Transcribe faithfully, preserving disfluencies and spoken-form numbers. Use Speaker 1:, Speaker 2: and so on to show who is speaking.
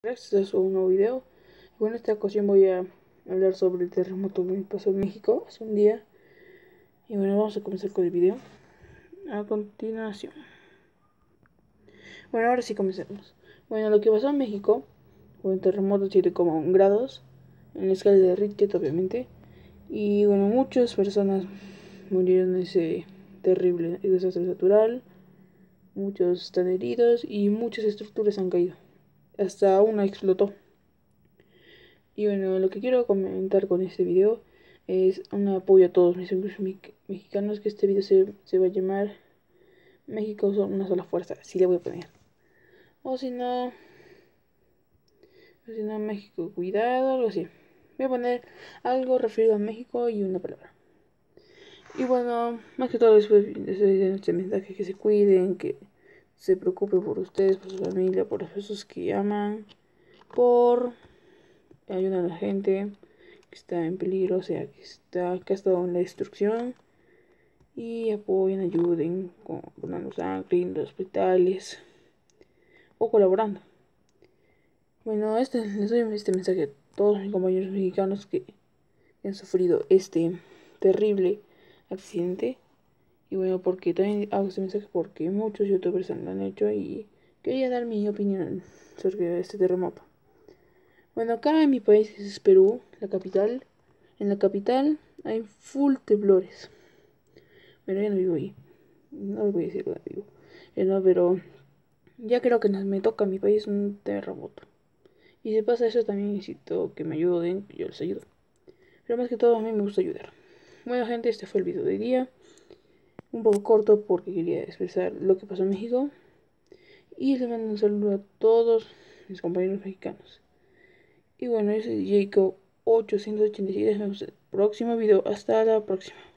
Speaker 1: Este es un nuevo video. Bueno, en esta ocasión voy a hablar sobre el terremoto que pasó en México hace un día. Y bueno, vamos a comenzar con el video a continuación. Bueno, ahora sí comencemos. Bueno, lo que pasó en México fue un terremoto de siete coma uno grados en la escala de Richter, obviamente. Y bueno, muchas personas murieron en ese terrible desastre natural. Muchos están heridos y muchas estructuras han caído. Hasta una explotó. Y bueno, lo que quiero comentar con este video es un apoyo a todos mis amigos mexicanos, que este video se, se va a llamar México son una sola fuerza, así le voy a poner. O si no, o si no, México cuidado, algo así. Voy a poner algo referido a México y una palabra. Y bueno, más que todo después de este mensaje, que se cuiden, que se preocupen por ustedes, por su familia, por las personas que aman, por ayudar a la gente que está en peligro, o sea, que está que ha estado en la destrucción, y apoyen, ayuden con donando sangre en los hospitales o colaborando. Bueno, este, les doy este mensaje a todos mis compañeros mexicanos que han sufrido este terrible accidente. Y bueno, porque también hago este mensaje porque muchos youtubers lo han hecho y quería dar mi opinión sobre este terremoto. Bueno, acá en mi país, que es Perú, la capital, en la capital hay full temblores. Pero yo no vivo ahí. No les voy a decir dónde vivo. Eh, no, pero ya creo que me toca a mi país un terremoto. Y si pasa eso, también necesito que me ayuden, que yo les ayudo. Pero más que todo, a mí me gusta ayudar. Bueno, gente, este fue el video de hoy día. Un poco corto porque quería expresar lo que pasó en México. Y les mando un saludo a todos mis compañeros mexicanos. Y bueno, yo soy Jacob ochocientos ochenta y siete. Nos vemos en el próximo video. Hasta la próxima.